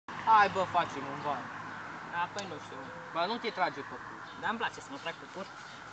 Hai bă, facem un var. Da, păi nu știu. Bă, nu te trage pe cur. Dar îmi place să mă trag cu cur.